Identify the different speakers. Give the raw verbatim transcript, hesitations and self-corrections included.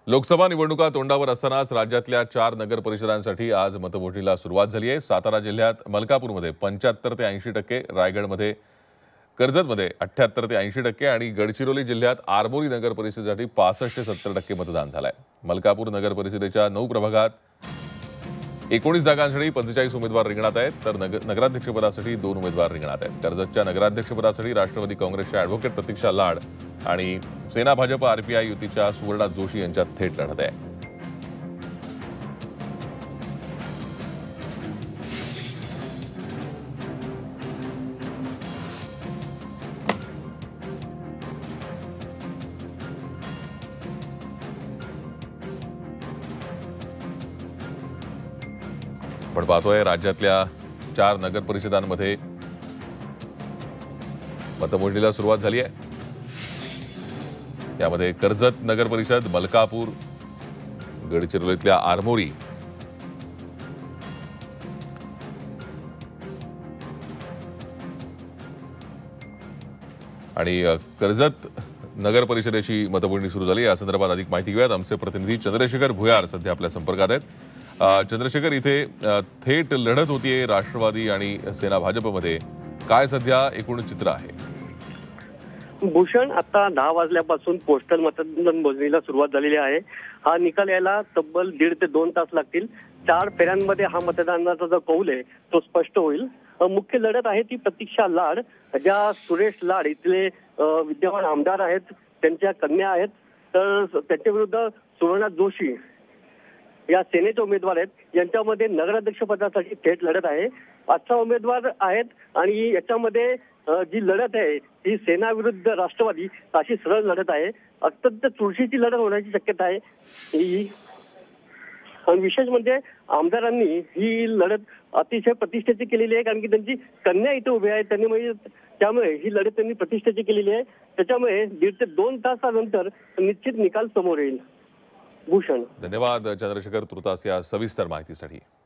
Speaker 1: लोकसभा निवडणुका तोंडावर असतानाच राज्यातल्या चार नगर परिषदांसाठी आज मतमोजणीला सुरुवात झाली आहे। सातारा जिल्ह्यात मलकापूरमध्ये पंच्याहत्तर ते ऐंशी टक्के, रायगडमध्ये कर्जतमध्ये अठ्ठ्याहत्तर ते ऐंशी टक्के आणि गडचिरोली जिल्ह्यात आरमोरी नगर परिषदेसाठी पासष्ट ते सत्तर टक्के मतदान झालंय। मलकापूर नगर परिषदेच्या नऊ प्रभागात एकोणीस जागांसाठी पंचेचाळीस उमेदवार रिंगणात आहेत, तर नगराध्यक्षपदासाठी दोन उमेदवार रिंगणात आहेत। कर्जतच्या नगराध्यक्षपदासाठी राष्ट्रवादी काँग्रेसच्या ॲडव्होकेट प्रतीक्षा लाड आणि सेना भाजप आरपीआय युतीच्या सुवर्णा जोशी यांच्यात थेट लढत आहे। आपण पाहतोय राज्यातल्या चार नगर परिषदांमध्ये मतमोजणीला सुरुवात झाली आहे। त्यामध्ये कर्जत नगर परिषद, मलकापूर, गडचिरोलीतल्या आरमोरी आणि कर्जत नगर परिषदेची मतमोजणी सुरू झाली। या संदर्भात अधिक माहिती घेऊयात। आमचे प्रतिनिधी चंद्रशेखर भुयार सध्या आपल्या संपर्कात आहेत। चंद्रशेखर, इथे थेट लढत होतीये राष्ट्रवादी आणि सेना भाजपमध्ये, काय सध्या एकूण चित्र आहे?
Speaker 2: भूषण, आता दहा वाजल्यापासून पोस्टल मतदान मोजणीला सुरुवात झालेली आहे। हा निकाल यायला तब्बल दीड ते दोन तास लागतील। चार फेऱ्यांमध्ये हा मतदानाचा जो कौल आहे तो स्पष्ट होईल। मुख्य लढत आहे ती प्रतीक्षा लाड, ज्या सुरेश लाड इथले विद्यमान आमदार आहेत, त्यांच्या कन्या आहेत, तर त्यांच्या विरुद्ध सुवर्णा जोशी या सेनेचे उमेदवार आहेत। यांच्यामध्ये नगराध्यक्ष पदासाठी थेट लढत आहे। अठरा उमेदवार आहेत आणि याच्यामध्ये जी लढत आहे ती सेना विरुद्ध राष्ट्रवादी अशी सरळ लढत आहे। अत्यंत चुरशीची लढत होण्याची शक्यता आहे। आणि विशेष म्हणजे आमदारांनी ही लढत अतिशय प्रतिष्ठेची केलेली आहे, कारण की त्यांची कन्या इथे उभी आहे। त्यांनी म्हणजे त्यामुळे ही लढत त्यांनी प्रतिष्ठेची केलेली आहे। त्याच्यामुळे दीड ते दोन तासानंतर निश्चित निकाल समोर येईल। भूषण,
Speaker 1: धन्यवाद चंद्रशेखर तुर्तास या सविस्तर माहितीसाठी।